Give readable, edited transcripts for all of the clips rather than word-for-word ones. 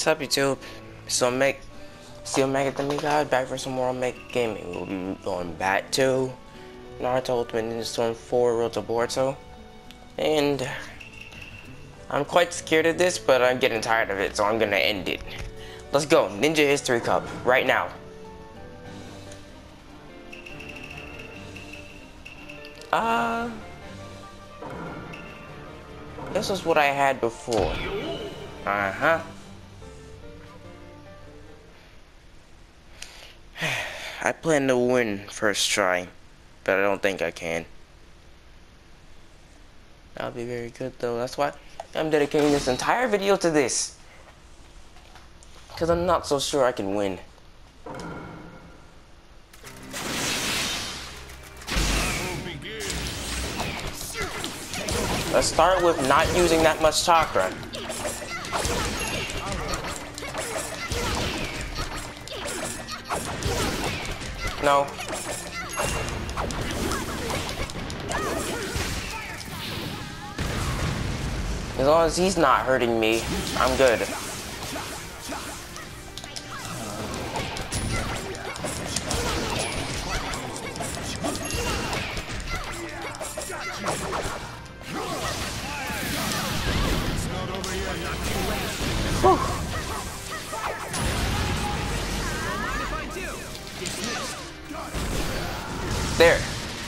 What's up, YouTube? Still Mega the Me God back for some more Mega Gaming. We'll be going back to Naruto Ultimate Ninja Storm 4 Road to Boruto. And I'm quite scared of this, but I'm getting tired of it, so I'm gonna end it. Let's go, Ninja History Cup, right now. This is what I had before. Uh-huh. I plan to win first try, but I don't think I can. That'll be very good though. That's why I'm dedicating this entire video to this. Because I'm not so sure I can win. Let's start with not using that much chakra. No. As long as he's not hurting me, I'm good. Whew. There.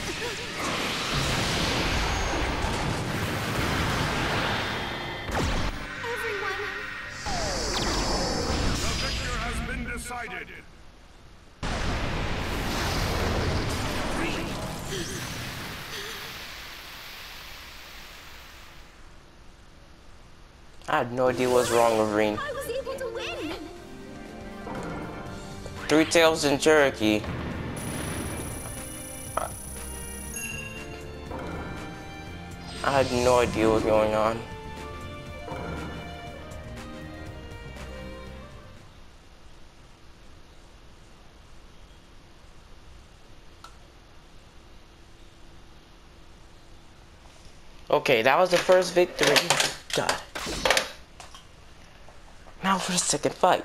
Decided. I had no idea what's wrong with Reen. I was able to win. Three Tails and Cherokee. I had no idea what's going on. Okay, that was the first victory. God. Now for the second fight.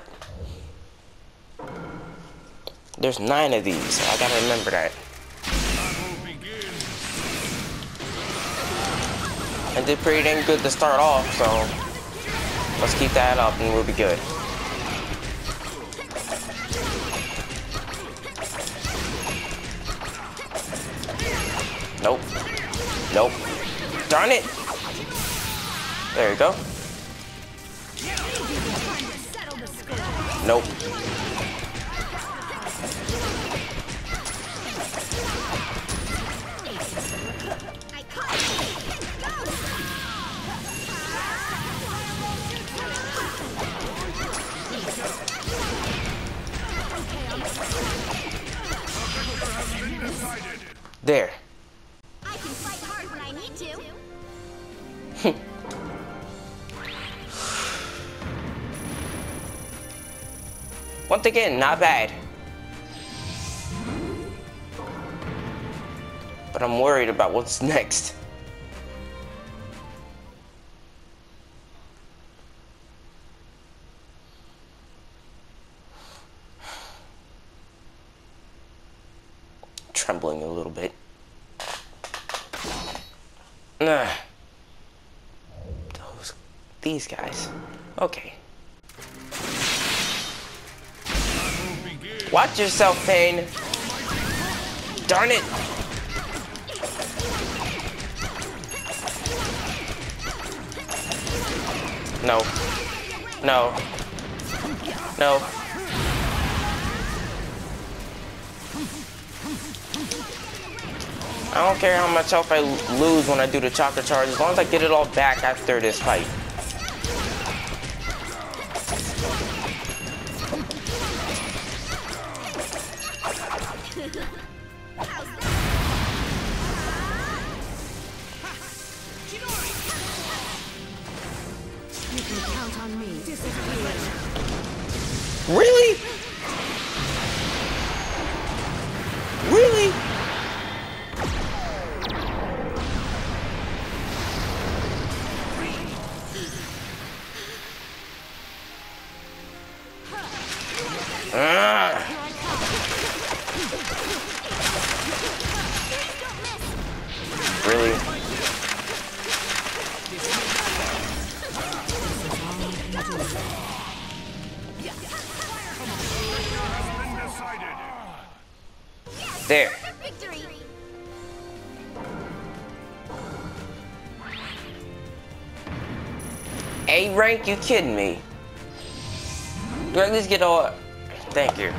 There's 9 of these, so I gotta remember that. I did pretty dang good to start off, so let's keep that up and we'll be good. Nope. Nope. Darn it! There you go. Nope. There. I can fight hard when I need to. Once again, not bad. But I'm worried about what's next. Trembling a little bit. These guys. Okay. Watch yourself, Pain. Darn it. No. No. No. I don't care how much health I lose when I do the chakra charge, as long as I get it all back after this fight. You can count on me. Disappear. Really? Really? Really? There. A rank? You kidding me? Do I at least get all? Thank you.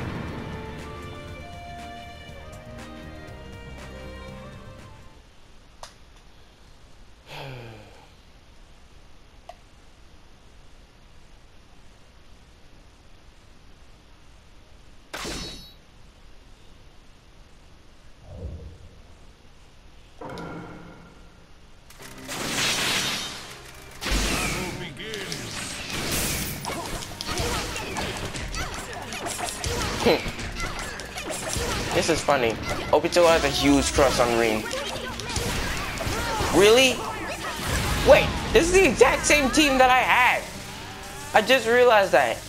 This is funny. Obito has a huge crush on Rin. Really? Wait, this is the exact same team that I had. I just realized that.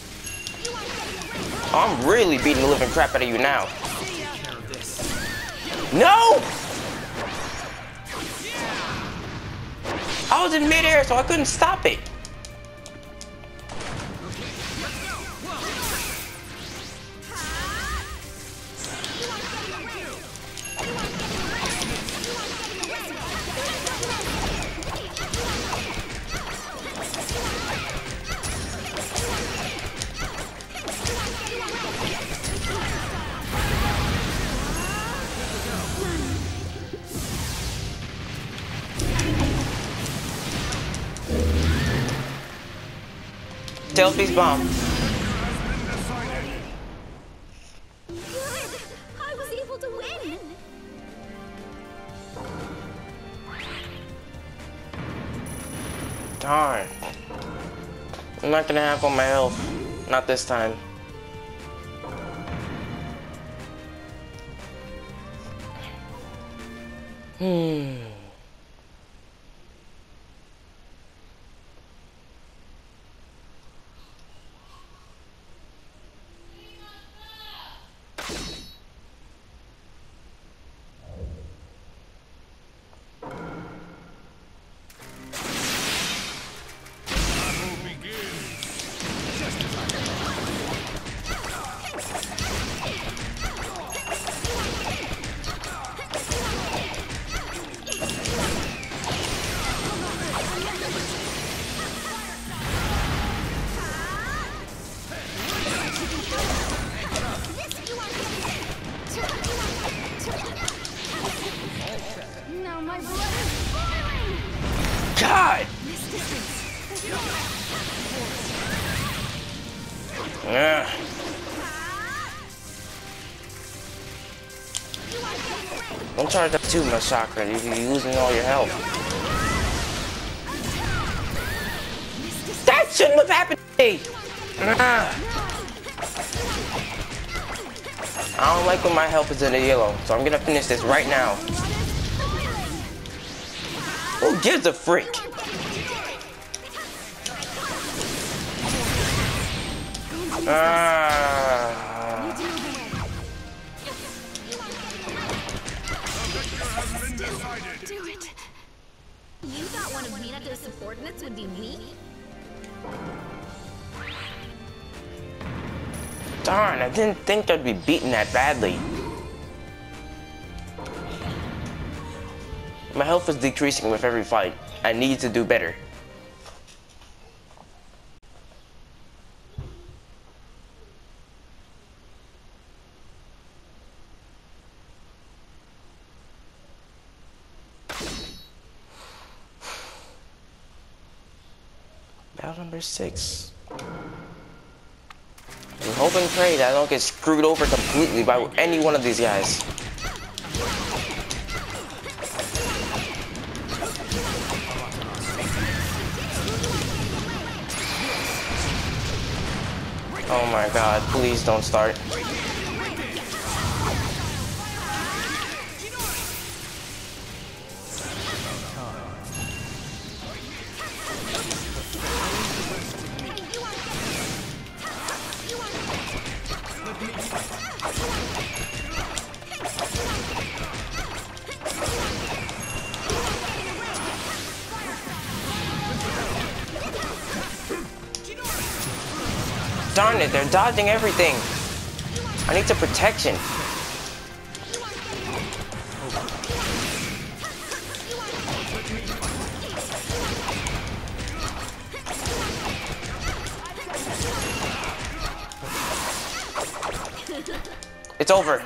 I'm really beating the living crap out of you now. No! I was in midair, so I couldn't stop it. Tailpiece bomb. Good! I was able to win! Darn. I'm not gonna have all my health. Not this time. Now my blood is boiling! God! Yeah. Don't charge up too much chakra. You're using all your health. That shouldn't have happened to me! I don't like when my health is in the yellow, so I'm gonna finish this right now. Who gives a freak? Do it! You thought one of Minato's subordinates would be me? Darn, I didn't think I'd be beaten that badly. My health is decreasing with every fight. I need to do better. Battle number 6. I'm hoping and pray that I don't get screwed over completely by any one of these guys. Oh my god, please don't start. darn it, they're dodging everything. I need some protection. It's over.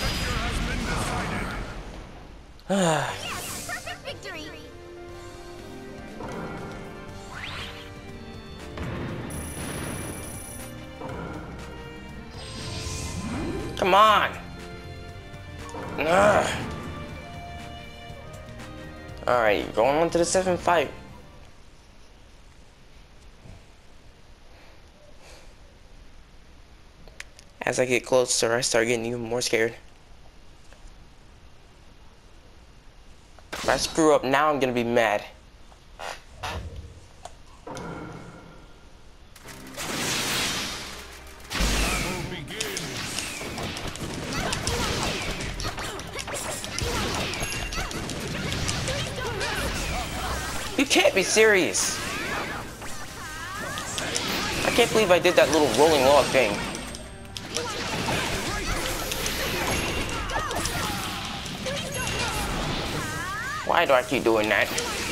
Perfect victory. Come on. Alright, going on to the 7th fight. As I get closer, I start getting even more scared. If I screw up now, I'm gonna be mad. You can't be serious. I can't believe I did that little rolling log thing. Why do I keep doing that?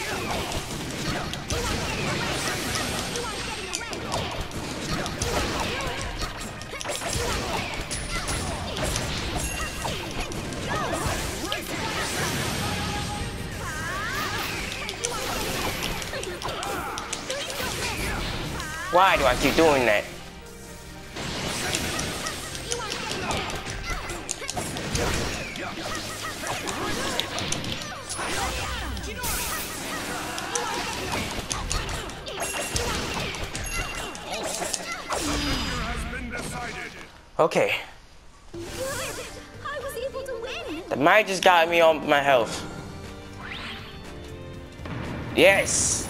Why do I keep doing that? Okay. Good. I was able to win. The might just got me on my health. Yes.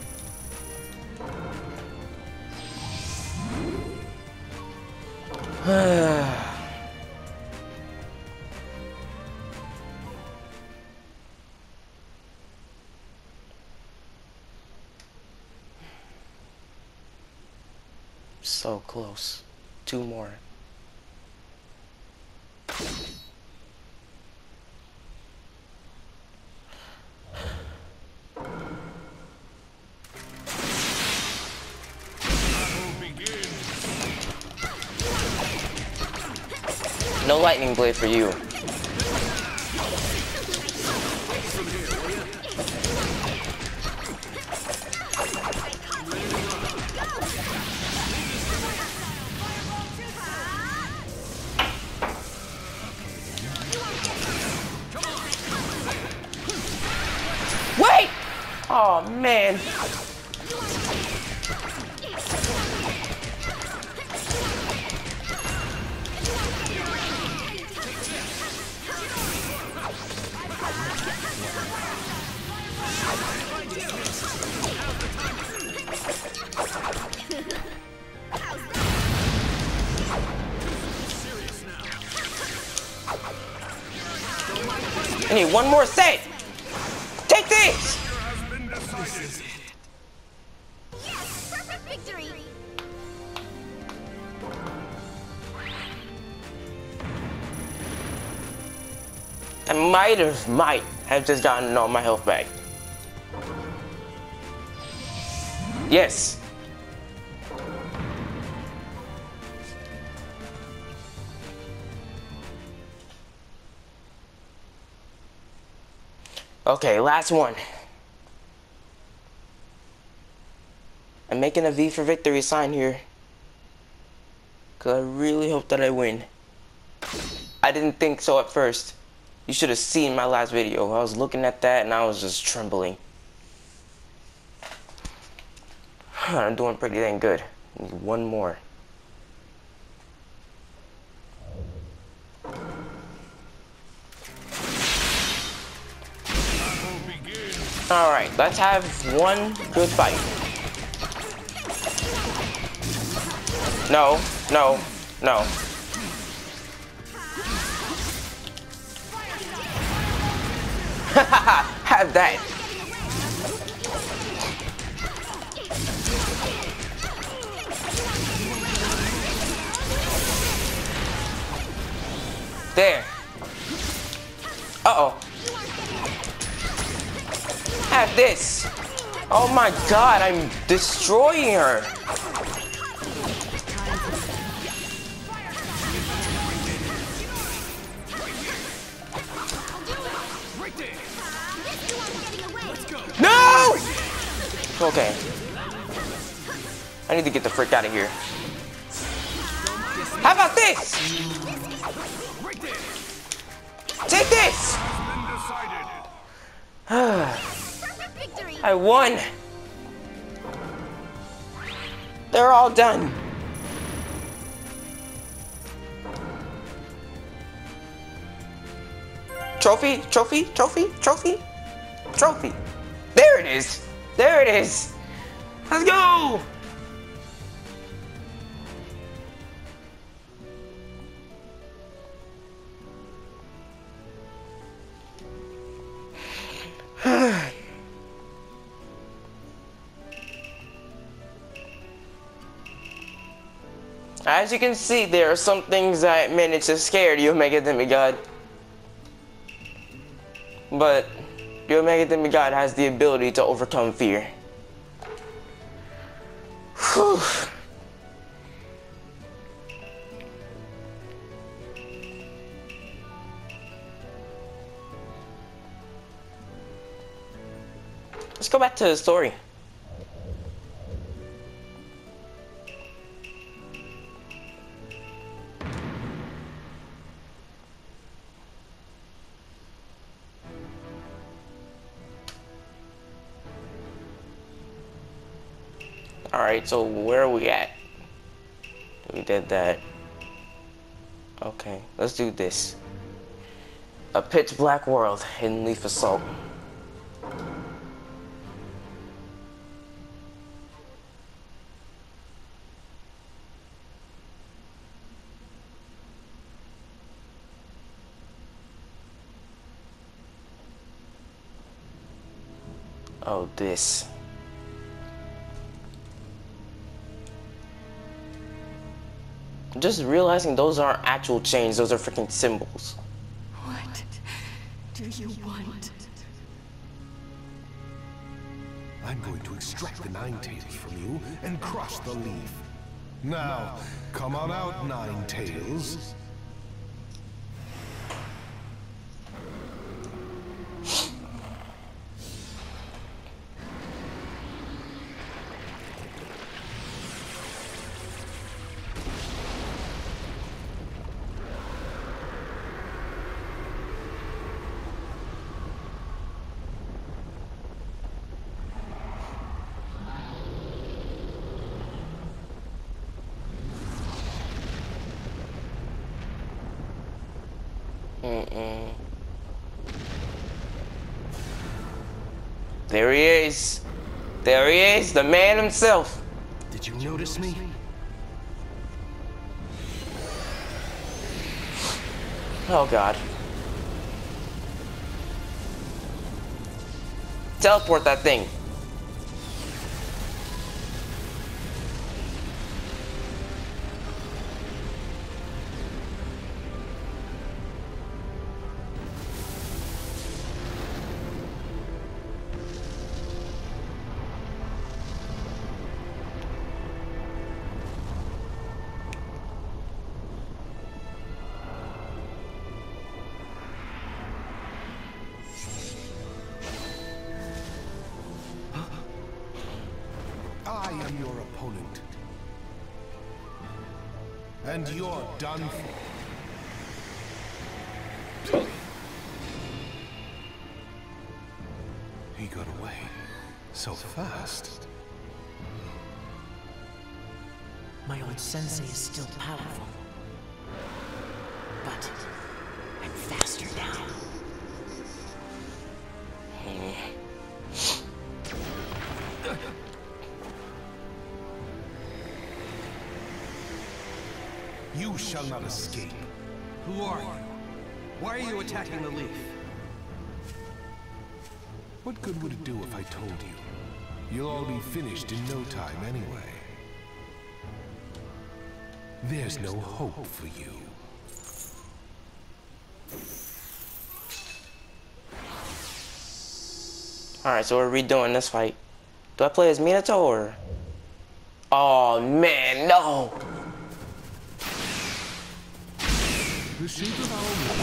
So close. 2 more. No lightning blade for you. Wait! Oh man. I need one more set. Take this. Yes, perfect victory. I might have just gotten all my health back. Yes. Okay, last one. I'm making a V for victory sign here, cause I really hope that I win. I didn't think so at first. You should have seen my last video. I was looking at that and I was just trembling. I'm doing pretty dang good. Need one more. Alright, let's have one good fight. No, no, no. Have that. There. Uh-oh. Have this. Oh my god, I'm destroying her. No! Okay. I need to get the frick out of here. How about this? Take this! I won! They're all done. Trophy, trophy, trophy, trophy, trophy. There it is. There it is. Let's go! As you can see, there are some things that manage to scare the Omega Demigod. But the Omega Demigod has the ability to overcome fear. Whew. Let's go back to the story. Alright, so where are we at? We did that. Okay, let's do this. A pitch black world, hidden leaf assault. Oh, this. Just realizing those aren't actual chains, those are freaking symbols. What do you want? I'm going to extract the Nine Tails from you and crush the leaf. Now, come on out, Nine Tails. There he is. There he is, the man himself. Did you notice me? Oh god. Teleport that thing. I am your opponent. And you're done for. He got away so fast. My old sensei is still powerful. But I'm faster now. You shall not escape. Who are you? Why are you attacking the leaf? What good would it do if I told you? You'll all be finished in no time anyway. There's no hope for you. Alright, so we're redoing this fight. Do I play as Minato or? Oh man, no! The shape of our world.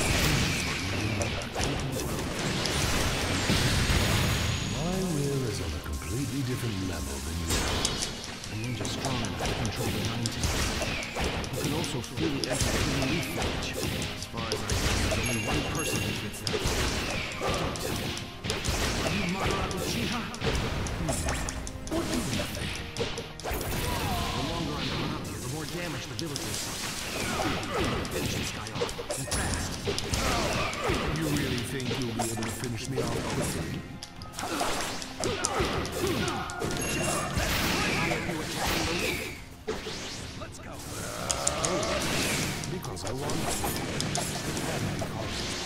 My will is on a completely different level than yours. A ninja strong enough to control the Nine Tails. You can also fully enter the Leaf Village. As far as I know, there's only one person who fits that. Don't tell me. Are you Madara Uchiha? What do you think? The longer I'm hung up here, the more damage the villagers suffer. Finish this guy off, and fast. You really think you'll be able to finish me off quickly? Let's go. Because I want to. And because it's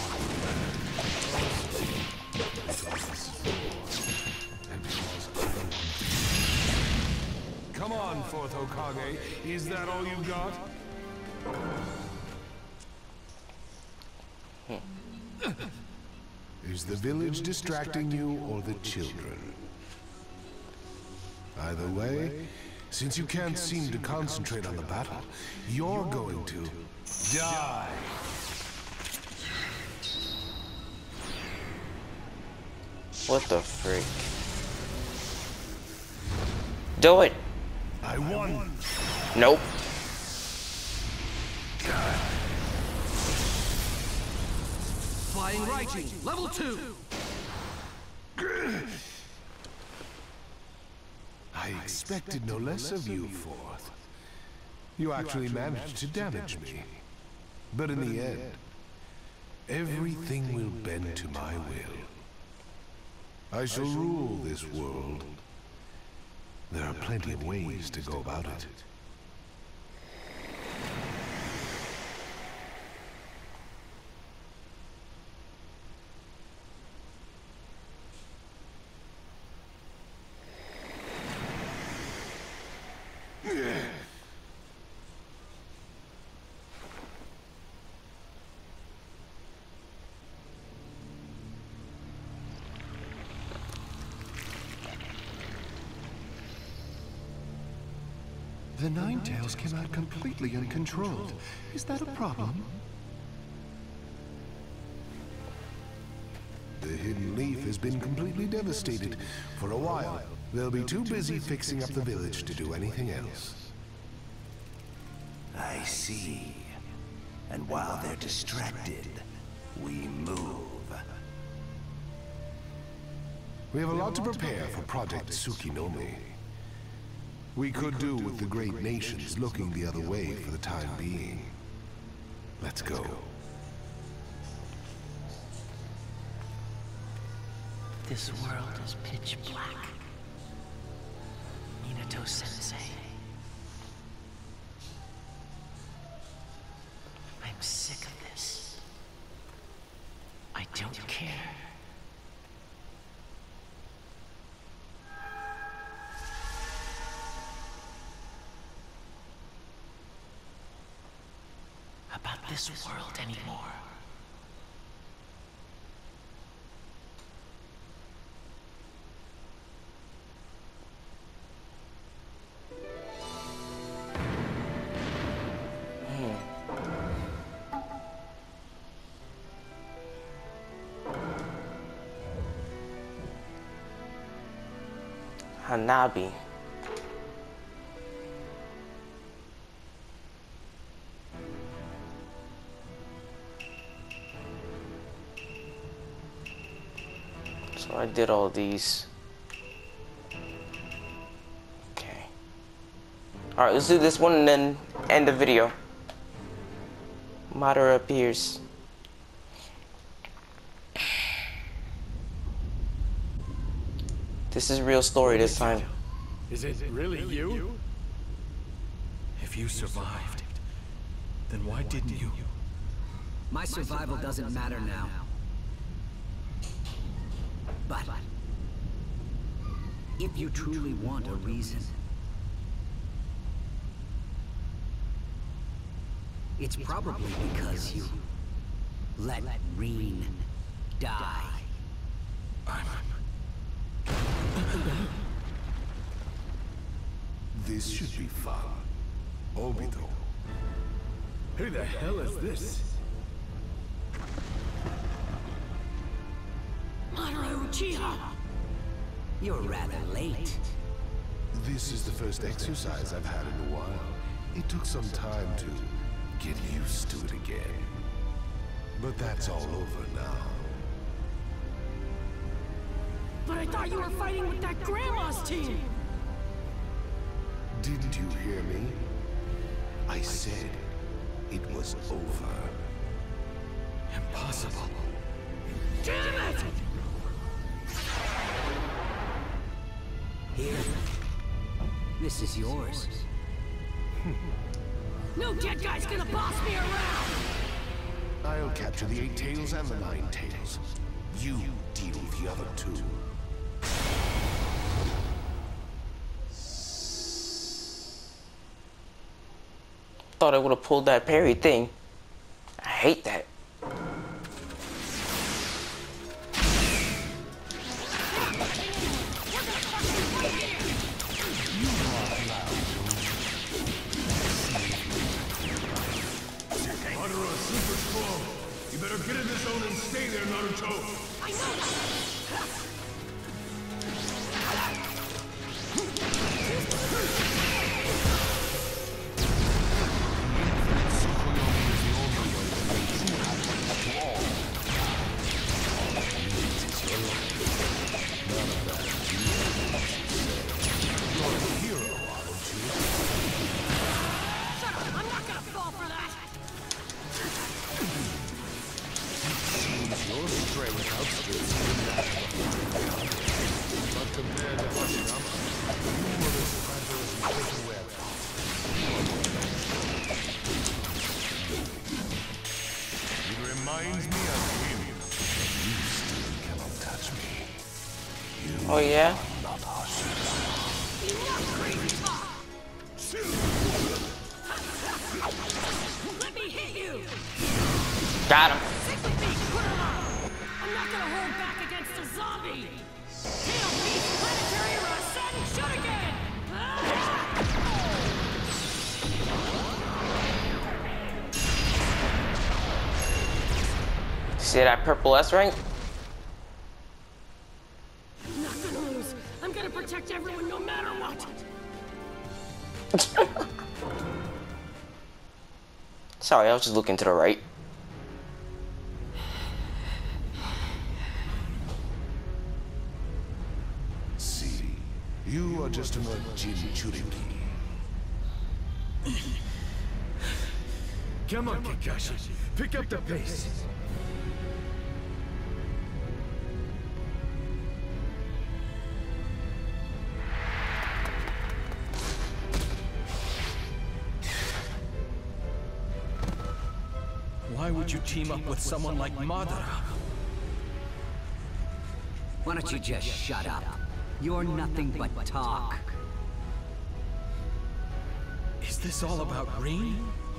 hard. Because it's yours. And because I want to. Come on, Fourth Hokage. Is that all you got? Is the village distracting you or the children? Either way, since you can't seem to concentrate on the battle, you're going to die. What the freak? Do it! I won. Nope. Flying Raijin, level 2. I expected no less of you, Fourth. You actually managed to damage me. But in the end, everything will bend to my will. I shall rule this world. There are plenty of ways to go about it. The Nine Tails came out completely uncontrolled. Is that a problem? The Hidden Leaf has been completely devastated. For a while, they'll be too busy fixing up the village to do anything else. I see. And while they're distracted, we move. We have a lot to prepare for Project Tsukinome. We could do with the great nations looking the other way for the time being. Let's go. This world is pitch black. Minato-sensei. I'm sick of this. I don't care. About this world anymore. Hanabi. So I did all these. Okay. Alright, let's do this one and then end the video. Madara appears. This is real story this time. Is it really you? If you survived, then why didn't you? My survival doesn't matter now. But if you truly want a reason, it's probably because you let Rin die. This should be fun. Obito. Who the hell is this? Madara Uchiha! You're rather late. This is the first exercise I've had in a while. It took some time to get used to it again. But that's all over now. But I thought you were fighting with that grandma's team! Didn't you hear me? I said it was over. Impossible. Damn it! Here. This is yours. No dead guy's gonna boss me around! I'll capture the 8 tails and the 9 tails. You deal with the other 2. Thought I would have pulled that parry thing. I hate that. Madara is super strong. You better get in the zone and stay there, Naruto. I know! Oh yeah? Let me hit you! Got him. Stick with me, Kurama! I'm not gonna hold back against a zombie! Tail beast planetary Rasen, shoot again! See that purple S rank? I'm not gonna lose. I'm gonna protect everyone no matter what! Sorry, I was just looking to the right. See, you are just another Jinchuriki. Come on, Kakashi. Pick up the pace. Why would you team up with someone like Madara? Why don't you just shut up? You're nothing but talk. Is this all about Rin?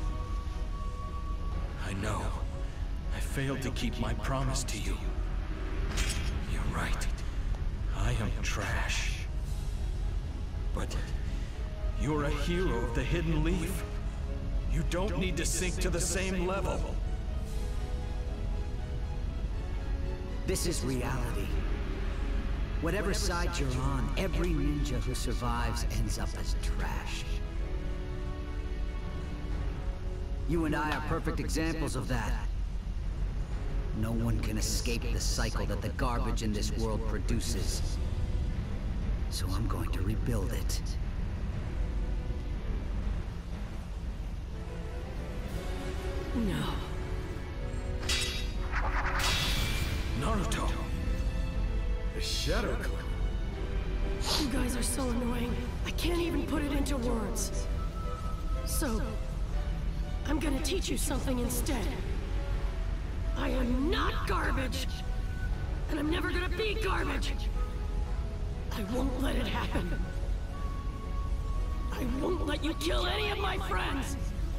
I know. I failed to keep my promise to you. You're right. I am trash. But you're a hero of the Hidden Leaf. You don't need to sink to the same level. This is reality. Whatever side you're on, every ninja who survives ends up as trash. You and I are perfect examples of that. No one can escape the cycle that the garbage in this world produces. So I'm going to rebuild it. No. Naruto! The Shadow Clan. You guys are so annoying. I can't even put it into words. So, I'm gonna teach you something instead. I am not garbage! And I'm never gonna be garbage! I won't let it happen. I won't let you kill any of my friends!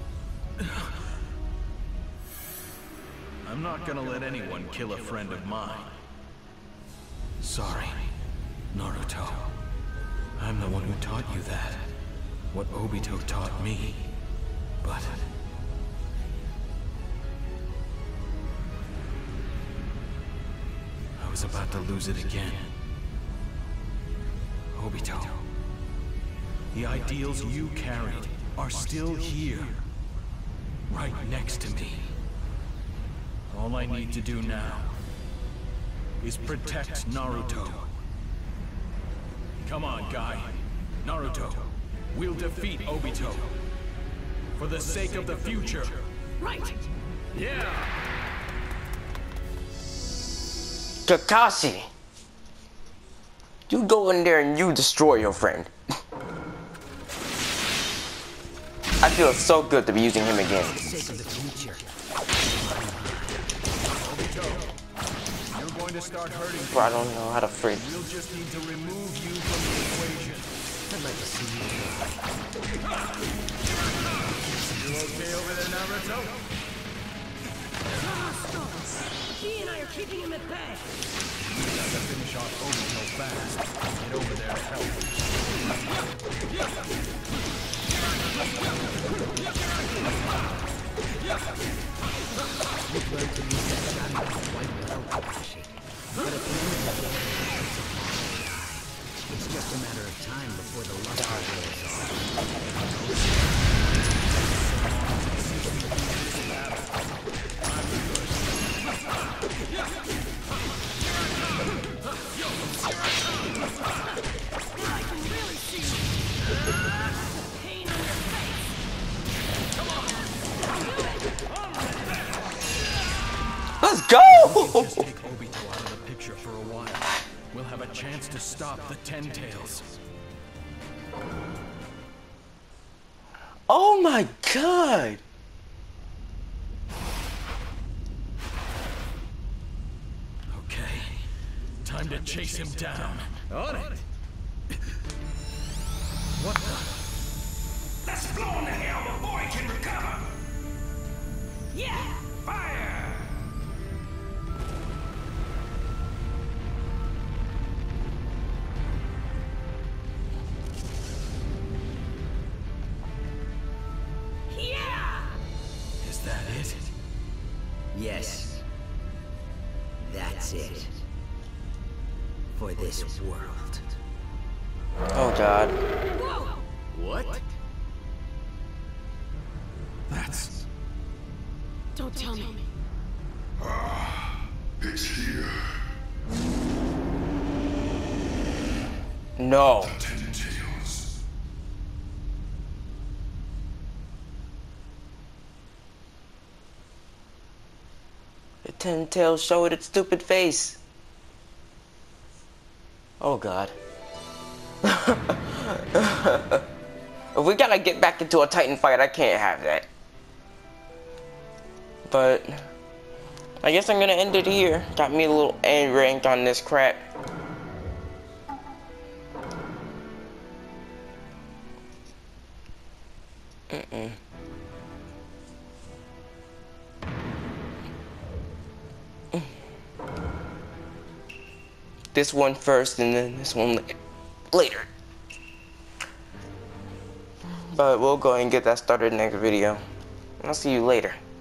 I'm not gonna let anyone kill a friend of mine. Sorry. Naruto, I'm the one who taught you that. What Obito taught me. But I was about to lose it again. Obito, the ideals you carried are still here, right next to me. All I need to do now is protect Naruto. Come on, guy. Naruto, we'll defeat Obito. For the sake of the future. Right! Yeah! Kakashi! You go in there and you destroy your friend. I feel so good to be using him again. For the sake of the future. Obito, you're going to start hurting. Bro, I don't know how to freak. We'll just need to remove you from the equation. I'd like to see you try. You okay over there, Naruto? He and I are keeping him at bay. We got to finish off Obito fast. Get over there to help. You've learned to use that Sharingan quite well, Kakashi. But at the end of the day, it's just a matter of time before the luster wears off. I can really see the pain on your face. Let's go! Just take Obito out of the picture for a while. We'll have a chance to stop the Ten Tails. Oh my god! Okay, time to chase him down. On it! What the? Let's blow him to hell before he can recover! Yeah! Fire! Yeah! Is that it? Yes. That's it. For this world. Oh god. Whoa! What? That's... Don't tell me. It's here. No. Ten Tails. The Ten Tails showed its stupid face. Oh god. If we gotta get back into a Titan fight, I can't have that. But I guess I'm gonna end it here. Got me a little A rank on this crap. This one first and then this one later. But we'll go ahead and get that started next video. I'll see you later.